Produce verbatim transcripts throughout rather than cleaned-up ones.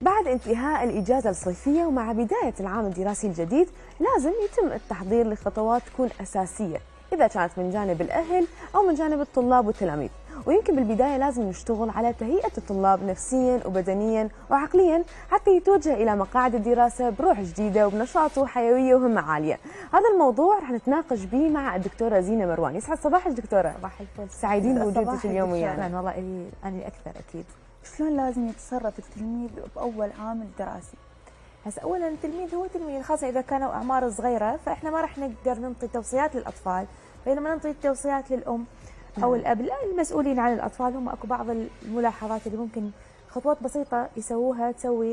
بعد انتهاء الإجازة الصيفية ومع بداية العام الدراسي الجديد لازم يتم التحضير لخطوات تكون أساسية، إذا كانت من جانب الأهل أو من جانب الطلاب والتلاميذ. ويمكن بالبداية لازم نشتغل على تهيئة الطلاب نفسيا وبدنيا وعقليا حتى يتوجه إلى مقاعد الدراسة بروح جديدة وبنشاط وحيوية وهمة عالية. هذا الموضوع رح نتناقش به مع الدكتورة زينة مروان. يسعد صباحك دكتورة. صباح الفل. سعيدين بوجودك اليوم ويانا. يعني والله أنا أكثر أكيد. شلون لازم يتصرف التلميذ بأول عام دراسي؟ هسه اولا التلميذ هو تلميذ، خاصه اذا كانوا اعمار صغيره، فاحنا ما راح نقدر ننطي توصيات للاطفال، بينما ننطي التوصيات للام او الاب المسؤولين عن الاطفال. هم اكو بعض الملاحظات اللي ممكن خطوات بسيطه يسووها تسوي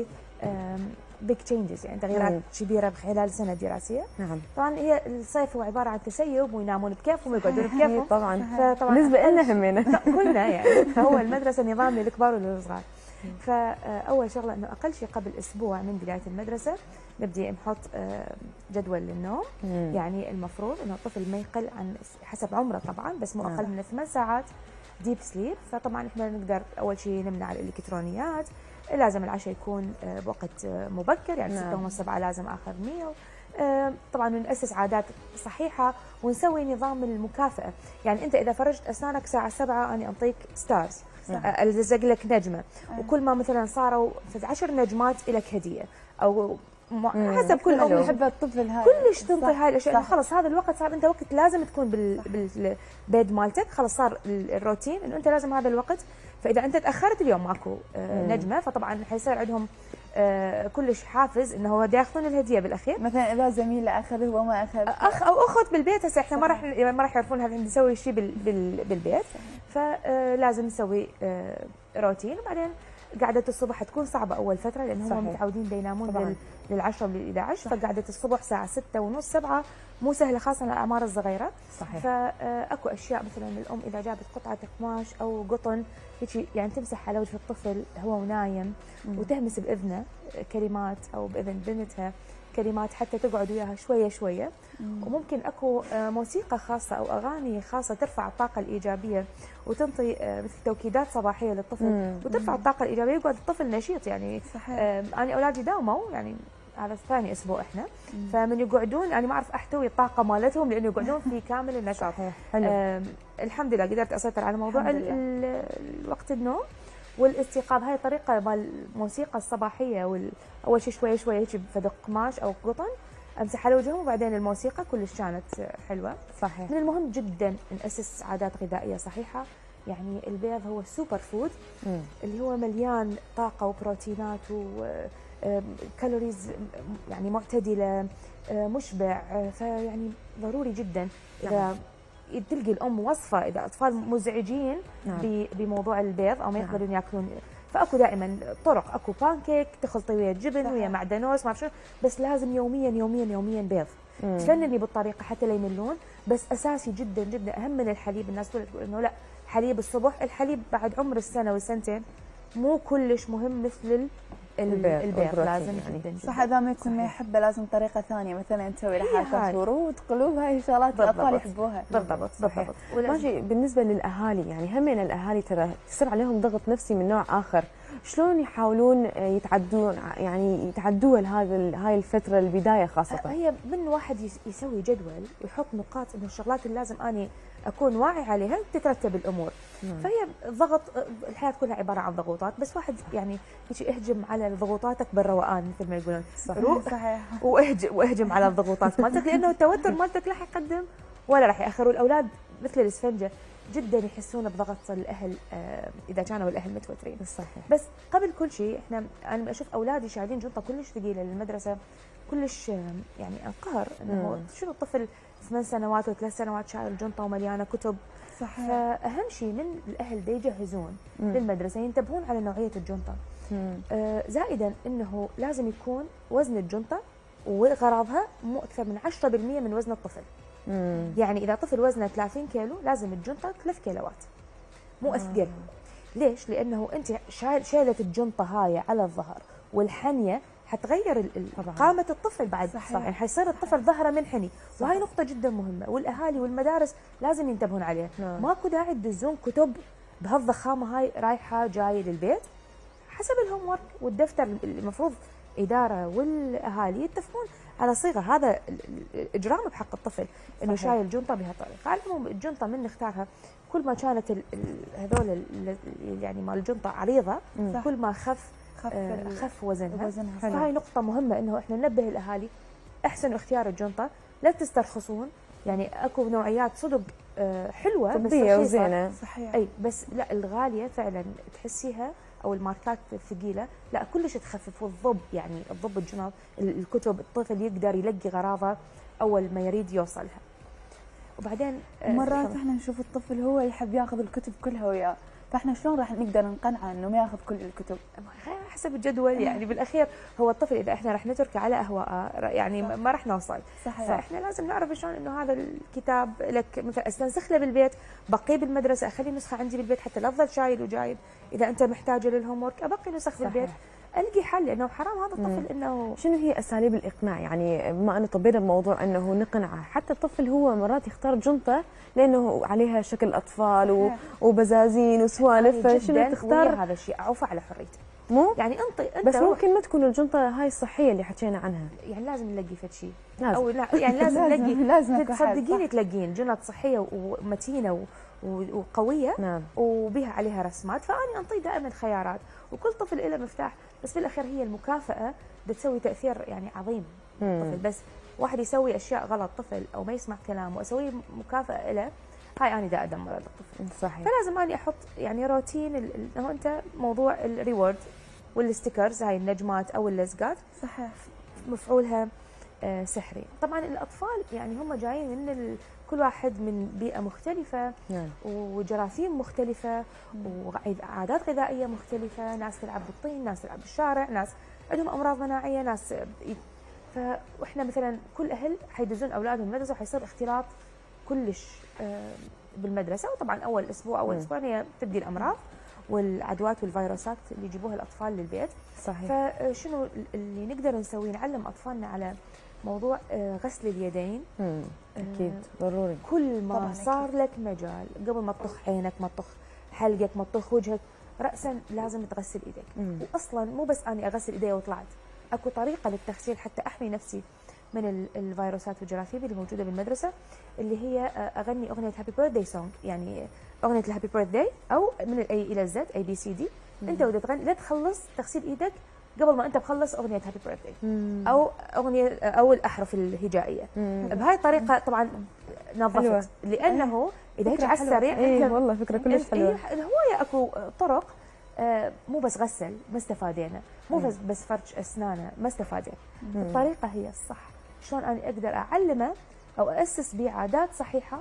بيج تشينجز، يعني تغييرات مم. كبيره خلال سنه دراسيه. نعم. طبعا هي الصيف هو عباره عن تسيب، وينامون بكيفهم ويقعدون بكيفهم. طبعا فطبعا بالنسبه لنا همنا كلنا يعني. فهو المدرسه نظام للكبار وللصغار. فاول شغله انه اقل شيء قبل اسبوع من بدايه المدرسه نبدي نحط جدول للنوم. مم. يعني المفروض انه الطفل ما يقل عن حسب عمره طبعا، بس مو اقل من ثمان ساعات ديب سليب. فطبعا احنا نقدر اول شيء نمنع الالكترونيات، لازم العشاء يكون بوقت مبكر، يعني ستة ونص سبعة لازم اخر ميل. طبعا نأسس عادات صحيحه ونسوي نظام المكافاه، يعني انت اذا فرجت اسنانك الساعه سبعة انا انطيك ستارز، الزق لك نجمه، أه. وكل ما مثلا صاروا في عشر نجمات لك هديه، او حسب كل ام يحب الطفل هاي كلش تنطي هاي الاشياء. خلص هذا الوقت صار انت وقت لازم تكون بالبيد مالتك، خلص صار الروتين انه انت لازم هذا الوقت. فاذا انت تاخرت اليوم ماكو نجمه، فطبعا حيصير عندهم آه كلش حافز انه هو بده ياخذون الهديه بالاخير. مثلا اذا زميله اخذ هو ما اخذ، اخ او اخت بالبيت. هسه احنا ما راح ما راح يعرفون هذا نسوي شيء بال بال بالبيت، فلازم نسوي آه روتين. وبعدين قعده الصبح تكون صعبه اول فتره، لان هم متعودين ينامون للعشرة لل عشرة، فقعده الصبح الساعه ستة ونص سبعة مو سهله، خاصه للاعمار الصغيره. صحيح. فاكو اشياء مثلا الام اذا جابت قطعه قماش او قطن هيك يعني تمسح على وجه الطفل هو ونايم، مم. وتهمس باذنه كلمات او باذن بنتها كلمات حتى تقعد وياها شويه شويه. مم. وممكن اكو موسيقى خاصه او اغاني خاصه ترفع الطاقه الايجابيه وتنطي مثل توكيدات صباحيه للطفل. مم. وترفع مم. الطاقه الايجابيه ويقعد الطفل نشيط. يعني صحيح. انا اولادي داوموا يعني هذا ثاني اسبوع احنا، مم. فمن يقعدون انا ما اعرف احتوي الطاقه مالتهم لانه يقعدون في كامل النشاط. حلو. الحمد لله قدرت اسيطر على موضوع وقت النوم والاستيقاظ. هاي طريقه مال الموسيقى الصباحيه، واول شيء شوي شوي هيك بفدق قماش او قطن امسح على وجههم، وبعدين الموسيقى كلش كانت حلوه. صحيح. من المهم جدا ناسس عادات غذائيه صحيحه. يعني البيض هو السوبر فود، مم. اللي هو مليان طاقه وبروتينات وكالوريز يعني معتدله، مشبع. فيعني ضروري جدا اذا تلقي الام وصفه اذا اطفال مزعجين نعم. بموضوع البيض او ما يقدرون ياكلون، فاكو دائما طرق. اكو بانكيك تخلطي ويا جبن ويا معدنوس ما شنو، بس لازم يوميا يوميا يوميا بيض. تفنني بالطريقه حتى لا يملون، بس اساسي جدا جدا اهم من الحليب. الناس تقول انه لا حليب الصبح، الحليب بعد عمر السنه والسنتين مو كلش مهم مثل البيض. البيض لازم يعني. جدا جدا صح. اذا ما يكون ما يحبه لازم طريقه ثانيه، مثلا نسوي له حركه ورود قلوب، هاي الشغلات الاطفال يحبوها. بالضبط بالضبط. ماشي. بالنسبه للاهالي يعني هم من الاهالي ترى يصير عليهم ضغط نفسي من نوع اخر، شلون يحاولون يتعدون يعني يتعدوا هذا هاي الفتره البدايه خاصه؟ هي من واحد يسوي جدول ويحط نقاط انه الشغلات اللي لازم اني اكون واعي عليها تترتب الامور. مم. فهي ضغط، الحياه كلها عباره عن ضغوطات، بس واحد يعني اهجم على ضغوطاتك بالروقان مثل ما يقولون. صحيح صحيح. واهجم واهجم على الضغوطات مالتك، لانه التوتر مالتك لا راح يقدم ولا راح ياخر. والاولاد مثل الاسفنجه جدا يحسون بضغط الاهل آه اذا كانوا الاهل متوترين. صحيح. بس قبل كل شيء احنا انا اشوف اولادي شايلين جنطه كلش ثقيله للمدرسه، كلش يعني انقهر انه شنو الطفل ثمان سنوات وثلاث سنوات شايل جنطه ومليانه كتب. صحيح. فاهم شيء من الاهل دي يجهزون للمدرسه ينتبهون على نوعيه الجنطه. آه زائدا انه لازم يكون وزن الجنطه وغراضها مو اكثر من عشرة بالمئة من وزن الطفل. مم. يعني اذا طفل وزنه ثلاثين كيلو لازم الجنطه ثلاث كيلوات، مو اثقل. ليش؟ لانه انت شايله الجنطه هاي على الظهر والحنيه حتغير قامه الطفل بعد. صحيح. يعني حيصير الطفل ظهره منحني. صحيح. وهي نقطه جدا مهمه، والاهالي والمدارس لازم ينتبهون عليها. نعم. ماكو داعي تدزون كتب بهالضخامه هاي رايحه جايه للبيت، حسب الهوم ورك والدفتر. المفروض اداره والاهالي يتفقون على صيغه، هذا الاجرام بحق الطفل انه شايل الجنطه بهالطريقه. على العموم الجنطه من نختارها كل ما كانت ال- ال- هذول ال- يعني مال الجنطه عريضه صح. كل ما خف خف آه ال- خف وزنها. وزنها. فهاي نقطه مهمه انه احنا ننبه الاهالي احسن اختيار الجنطه، لا تسترخصون. يعني اكو نوعيات صدق آه حلوه بس طبية رخيصة. وزينة. صحيح. اي بس لا الغاليه فعلا تحسيها او الماركات الثقيله لا كلش تخفف. والضب يعني الضب الجنط الكتب الطفل يقدر يلقي غراضه اول ما يريد يوصلها. وبعدين آه، مرات سبحان احنا نشوف الطفل هو يحب ياخذ الكتب كلها وياه، فاحنا شلون راح نقدر نقنعه انه ما ياخذ كل الكتب؟ الله، حسب الجدول. يعني بالاخير هو الطفل اذا احنا راح نتركه على اهواءه يعني صح. ما راح نوصل. صحيح. فاحنا لازم نعرف شلون انه هذا الكتاب لك مثلا استنسخ له بالبيت، بقيه بالمدرسه، اخلي نسخه عندي بالبيت حتى لا تظل شايل وجايب. اذا انت محتاجه للهوم ورك ابقي نسخ صحيح. بالبيت، القي حل لانه حرام هذا الطفل مم. انه شنو هي اساليب الاقناع؟ يعني بما انه طبينا بموضوع انه نقنعه، حتى الطفل هو مرات يختار جنطه لانه عليها شكل اطفال و- صحيح. وبزازين وسوالف، جداً فشنو ويا تختار؟ هذا الشيء اعوف على حريته. مو يعني انطي انت بس روح. ممكن ما تكون الجنطه هاي الصحيه اللي حكينا عنها. يعني لازم نلاقي فد شيء لازم. او لا يعني لازم لازم- نلاقي لازم أكو حل، تصدقيني صح. تلاقين جنط صحيه ومتينه و- و- وقويه نعم. وبها عليها رسمات. فاني انطي دائما خيارات وكل طفل له مفتاح. بس بالاخير هي المكافاه بتسوي تاثير يعني عظيم مم. الطفل. بس واحد يسوي اشياء غلط طفل او ما يسمع كلام واسوي مكافاه له، هاي انا دا ادمر هذا الطفل. صحيح. فلازم اني احط يعني روتين ال- ال- هو انت موضوع الريورد والستيكرز هاي النجمات او اللزقات صحيح. مفعولها آه، سحري. طبعا الاطفال يعني هم جايين من ال... كل واحد من بيئه مختلفه نعم. وجراثيم مختلفه وعادات غذائيه مختلفه، ناس تلعب بالطين، ناس تلعب بالشارع، ناس عندهم امراض مناعيه، ناس ي- فاحنا مثلا كل اهل حيدزون اولادهم المدرسه وحيصير اختلاط كلش آه، بالمدرسه. وطبعا اول اسبوع اول مم. اسبوعين هي تبدي الامراض والعدوات والفيروسات اللي يجيبوها الاطفال للبيت. صحيح. فشنو اللي نقدر نسويه؟ نعلم اطفالنا على موضوع آه، غسل اليدين. مم. اكيد ضروري. كل ما طبعاً صار لك مجال قبل ما تطخ عينك، ما تطخ حلقك، ما تطخ وجهك، راسا لازم تغسل ايديك. مم. واصلا مو بس اني اغسل ايدي وطلعت، اكو طريقه للتغسيل حتى احمي نفسي من ال- الفيروسات والجراثيم اللي موجوده بالمدرسه، اللي هي آه، اغني اغنيه هابي بيرثداي سونج، يعني اغنيه الهابي بيرثداي او من الاي الى الزد اي بي سي دي. انت ودا تغني لا تخلص تغسيل ايدك قبل ما انت مخلص اغنيه هابي بيرثداي مم. او اغنيه او الاحرف الهجائيه. مم. بهاي الطريقه طبعا حلوة. نظفت، لانه اذا هيك فكرة على حلوة. السريع ايه أنت- والله فكره كلش إيه، حلوه. هوايه اكو طرق آه، مو بس غسل ما استفادينا، مو مم. بس بس فرش اسنانه ما استفادينا. مم. الطريقه هي الصح، شلون انا اقدر اعلمه او اسس به عادات صحيحه.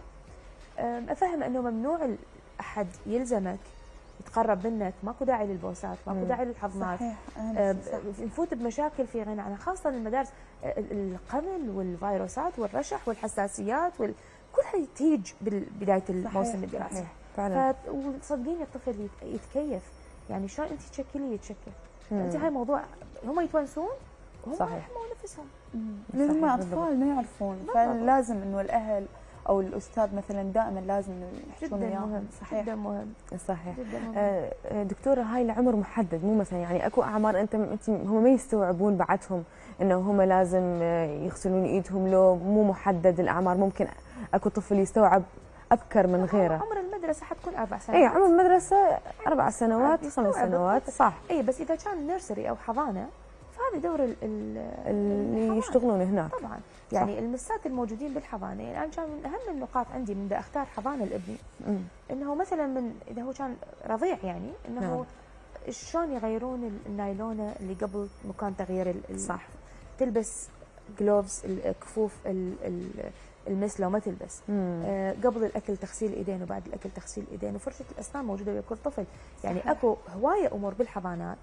آم، افهم انه ممنوع ال- احد يلزمك يتقرب منك، ماكو داعي للبوسات، ماكو مم. داعي للحضنات. صحيح. أهم آه، شيء، صح. نفوت بمشاكل في غنى عنها، خاصه المدارس. آه، ال- القمل والفيروسات والرشح والحساسيات وال... كلها تيج بدايه الموسم الدراسي. صحيح. فعلا. ف... وصدقيني الطفل يت- يتكيف. يعني شلون انت تشكلي يتشكل. مم. انت هاي موضوع هم يتونسون وهم صحيح. يحمون نفسهم. لان هم صحيح، اطفال ما يعرفون، بالضبط. فلازم انه الاهل او الاستاذ مثلا دائما لازم إنه يحطون جدا اياهم. مهم، صحيح. جدا مهم، صحيح. جدا مهم. آه، آه، دكتورة هاي العمر محدد، مو مثلا يعني اكو اعمار انت انت هم ما يستوعبون بعدهم انه هم لازم آه، يغسلون ايدهم، لو مو محدد الاعمار. ممكن اكو طفل يستوعب ابكر من غيره. عمر المدرسه حتكون اربع سنوات. اي عمر المدرسه اربع سنوات يستوعب خمس سنوات الطفل. صح. اي بس اذا كان نيرسري او حضانه فهذا دور ال- ال- اللي الحضانة. يشتغلون هناك. طبعا يعني المسات الموجودين بالحضانه، يعني انا كان من اهم النقاط عندي من دا اختار حضانه لابني مم. انه مثلا من اذا هو كان رضيع يعني انه نعم. شلون يغيرون ال- النايلونه اللي قبل مكان تغيير ال- ال- صح. تلبس جلوفز الكفوف ال- ال- المس لو ما تلبس. مم. آه، قبل الاكل تغسيل الايدين وبعد الاكل تغسيل الايدين وفرشه الاسنان موجوده بكل طفل. يعني صحيح. اكو هوايه امور بالحضانات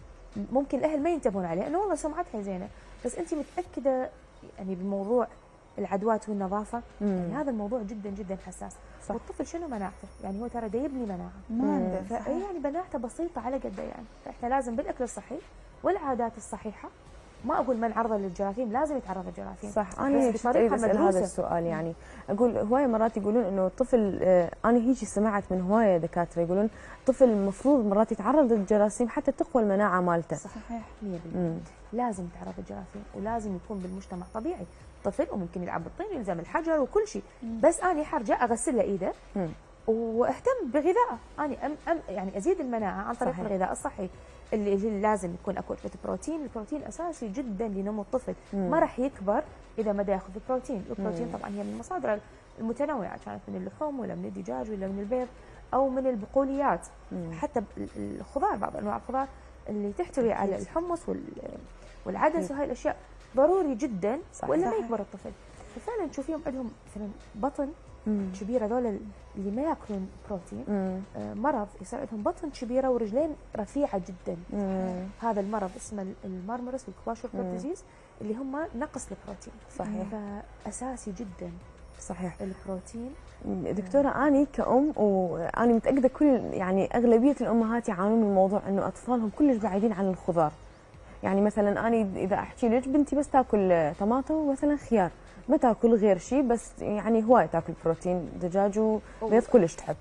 ممكن الاهل ما ينتبهون عليها، انه والله سمعتها زينه بس انت متاكده يعني بموضوع العدوات والنظافه. مم. يعني هذا الموضوع جدا جدا حساس. صح. والطفل شنو مناعته؟ يعني هو ترى دا يبني مناعه، ما عنده. فأي صحيح. يعني مناعته بسيطه على قده. يعني فاحنا لازم بالاكل الصحي والعادات الصحيحه ما اقول من عرضه للجراثيم لازم يتعرض للجراثيم، صح. انا بس اريد بطريقه اسال هذا مدروسه. السؤال، يعني اقول هوايه مرات يقولون انه الطفل، آه، انا هيجي سمعت من هوايه دكاتره يقولون الطفل المفروض مرات يتعرض للجراثيم حتى تقوى المناعه مالته. صحيح مية بالمية. لازم يتعرض للجراثيم ولازم يكون بالمجتمع طبيعي طفل، وممكن يلعب بالطين ويلزم الحجر وكل شيء، بس انا حرجع اغسل له ايده مم. واهتم بغذائه، انا أم أم يعني ازيد المناعه عن طريق صحيح. الغذاء الصحي اللي اللي لازم يكون اكل بروتين. البروتين اساسي جدا لنمو الطفل، مم. ما راح يكبر اذا ما ياخذ البروتين. البروتين طبعا هي من المصادر المتنوعه، كانت من اللحوم ولا من الدجاج ولا من البيض او من البقوليات، مم. حتى الخضار، بعض انواع الخضار اللي تحتوي على الحمص وال والعدس وهاي الاشياء ضروري جدا، صحيح. والا ما يكبر الطفل. ففعلا تشوفيهم عندهم مثلا بطن مم. كبيره، هذول اللي ما ياكلون بروتين، مم. آه، مرض يصير عندهم بطن كبيره ورجلين رفيعه جدا. مم. هذا المرض اسمه المرمرس والكواشوركر مم. ديزيز، اللي هم نقص البروتين. صحيح. فاساسي جدا صحيح. البروتين. دكتورة أني كأم، وأنا متأكدة كل يعني أغلبية الأمهات يعانون من موضوع إنه أطفالهم كلش بعيدين عن الخضار. يعني مثلا أنا إذا أحكي لك بنتي بس تاكل طماطم ومثلا خيار، ما تاكل غير شيء، بس يعني هواي تاكل بروتين، دجاج وبيض كلش تحب.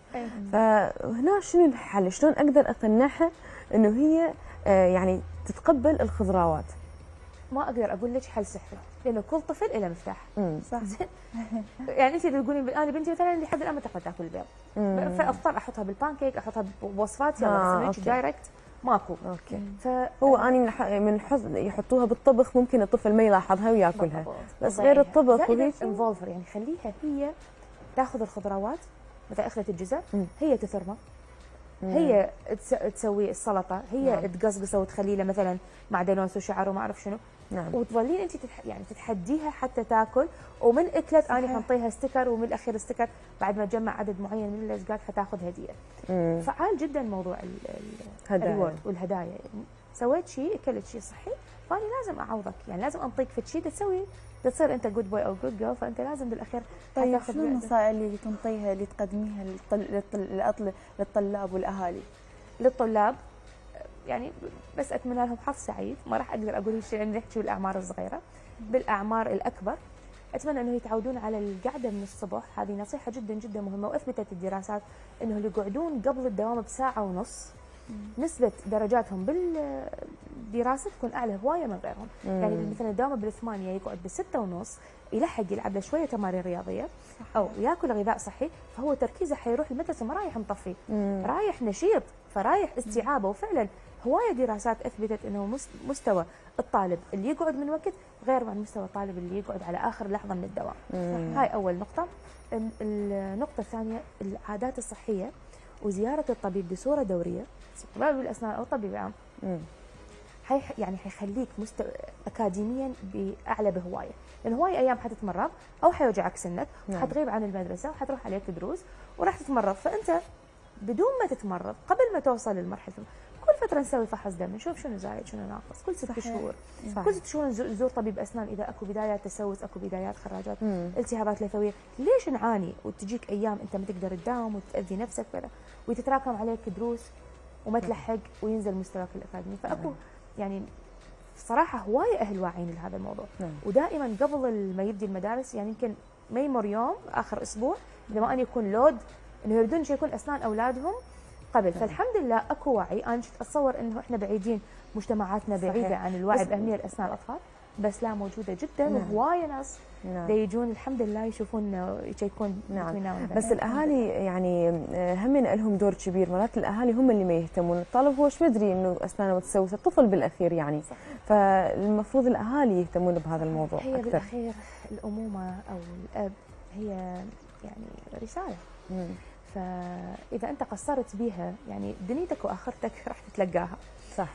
فهنا شنو الحل؟ شلون أقدر أقنعها إنه هي آه، يعني تتقبل الخضروات؟ ما اقدر اقول لك حل سحري، لانه كل طفل له مفتاح. امم صح. زين. يعني انت تقولين انا بنتي مثلا لحد الان ما تقدر تاكل البيض، مم. فاضطر احطها بالبانكيك، احطها بوصفات، آه، يلا سندويتش أوكي. دايركت ماكو. اوكي. فهو هو اني من ح- من حظ يحطوها بالطبخ ممكن الطفل ما يلاحظها وياكلها، بس غير الطبخ وهيك انفولفر، يعني خليها هي تاخذ الخضروات، مثلا اخذت الجزر مم. هي تثرمه، مم. هي تس- تسوي السلطه، هي نعم. تقصقصه وتخلي له مثلا معدنوس وشعر وما اعرف شنو، نعم. وتظلين انت تتح... يعني تتحديها حتى تاكل، ومن اكلت انا صحيح. حنطيها ستيكر، ومن الاخير ستيكر بعد ما تجمع عدد معين من اللزقات حتاخذ هديه. مم. فعال جدا موضوع ال- ال- هدايا. الريورد والهدايا. يعني سويت شيء، اكلت شيء صحي، فانا لازم اعوضك، يعني لازم انطيك في شيء تسوي تصير انت جود بوي او جود جيرل، فانت لازم بالاخير طيب حتاخذ شنو وعدك. النصائح اللي تنطيها اللي تقدميها للطل... للطل... للأطل- للطلاب والاهالي؟ للطلاب يعني بس اتمنى لهم حظ سعيد، ما راح اقدر اقول هالشيء لان نحكي بالاعمار الصغيره، بالاعمار الاكبر اتمنى انه يتعودون على القعده من الصبح. هذه نصيحه جدا جدا مهمه، واثبتت الدراسات انه اللي يقعدون قبل الدوام بساعه ونص نسبه درجاتهم بالدراسه تكون اعلى هوايه من غيرهم. يعني مثلا الدوام بالثمانيه يقعد بالسته ونص، يلحق يلعب له شويه تمارين رياضيه او ياكل غذاء صحي، فهو تركيزه حيروح المدرسه ما رايح مطفي، رايح نشيط، فرايح استيعابه. وفعلا هوايه دراسات اثبتت انه مس- مستوى الطالب اللي يقعد من وقت غير عن مستوى الطالب اللي يقعد على اخر لحظه من الدوام. هاي اول نقطه. ال- النقطه الثانيه العادات الصحيه وزياره الطبيب بصوره دوريه، طبيب الاسنان او طبيب عام، مم. حي يعني حيخليك مستوى اكاديميا باعلى بهوايه، لان هواي ايام حتتمرض او حيوجعك سنك نعم. وحتغيب عن المدرسه وحتروح عليك دروس وراح تتمرض، فانت بدون ما تتمرض قبل ما توصل للمرحله كل فتره نسوي فحص دم نشوف شنو زايد شنو ناقص، كل ست صحيح. شهور صح. كل ست شهور نزور نزور طبيب اسنان اذا اكو بدايات تسوس، اكو بدايات خراجات، مم. التهابات لثويه. ليش نعاني وتجيك ايام انت ما تقدر تداوم وتاذي نفسك كذا وتتراكم عليك دروس وما تلحق وينزل مستواك الاكاديمي؟ فاكو يعني صراحه هوايه اهل واعيين لهذا الموضوع. نعم. ودائما قبل ما يبدي المدارس يعني يمكن ما يمر يوم اخر اسبوع اذا ما ان يكون لود انه يبدون شيء يكون اسنان اولادهم قبل. فالحمد لله اكو وعي. انا كنت اتصور انه احنا بعيدين، مجتمعاتنا بعيده صحيح. عن الوعي بس- باهميه الاسنان الاطفال، بس لا موجوده جدا. نعم. وهوايه ناس نعم. دا يجون الحمد لله يشوفون يشيكون نعم. تكويننا والبنات. بس الاهالي يعني آه، هم لهم دور كبير، مرات الاهالي هم اللي ما يهتمون، الطالب هو شو مدري انه اسنانه متسوسه، الطفل بالاخير يعني. صح. فالمفروض الاهالي يهتمون بهذا الموضوع هي اكثر. بالاخير الامومه او الاب هي يعني رساله، مم. فاذا انت قصرت بيها يعني دنيتك واخرتك راح تتلقاها. صح.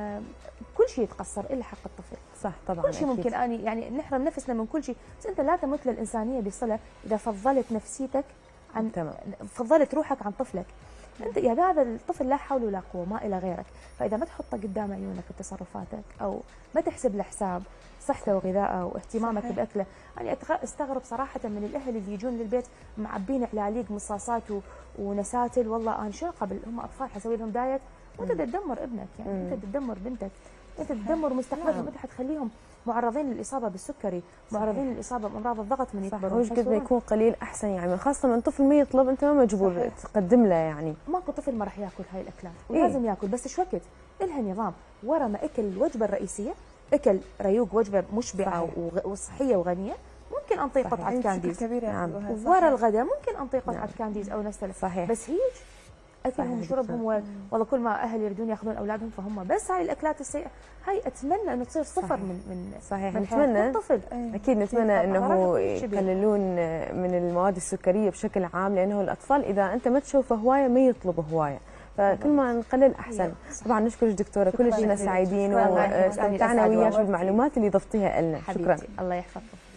فكل شيء يتقصر الا حق الطفل. صح طبعا. كل شيء أكيد. ممكن اني يعني نحرم نفسنا من كل شيء، بس انت لا تمت للانسانيه بصله اذا فضلت نفسيتك عن تمام. فضلت روحك عن طفلك. انت يا هذا الطفل لا حول ولا قوه ما الى غيرك، فاذا ما تحطه قدام عيونك بتصرفاتك او ما تحسب له حساب صحته وغذائه واهتمامك صحيح. باكله، يعني أتغ- استغرب صراحه من الاهل اللي يجون للبيت معبين علاليق مصاصات و- ونساتل. والله انا شو قبل هم اطفال حسوي لهم دايت، وانت تدمر ابنك، يعني انت تدمر بنتك. انت تدمر مستقبلهم، انت حتخليهم معرضين للاصابه بالسكري، معرضين للاصابه بامراض الضغط من يكبروا. وش قد ما يكون قليل احسن يعني، خاصه من طفل ما يطلب انت ما مجبور صحيح. تقدم له يعني. ماكو طفل ما راح ياكل هاي الاكلات إيه؟ ولازم ياكل، بس ايش وقت الها نظام ورا ما اكل الوجبه الرئيسيه، اكل ريوق وجبه مشبعه صحيح. وصحيه وغنيه، ممكن انطي صحيح. قطعه كانديز. كبير نعم. ورا الغداء ممكن انطي قطعه نعم. كانديز او نستله. صحيح. بس هيج اكلهم صحيح وشربهم و... والله كل ما اهل يردون ياخذون اولادهم فهم، بس هاي الاكلات السيئه هاي اتمنى انه تصير صفر صحيح. من من صحيح. من نتمنى حياة كل طفل. اكيد نتمنى انه طبعاً. يقللون من المواد السكريه بشكل عام، لانه الاطفال اذا انت ما تشوفه هوايه ما يطلبوا هوايه، فكل ما نقلل احسن. طبعا نشكرك دكتوره، كلش كنا سعيدين واستمتعنا وياك بالمعلومات اللي ضفتيها لنا. شكرا. الله يحفظكم.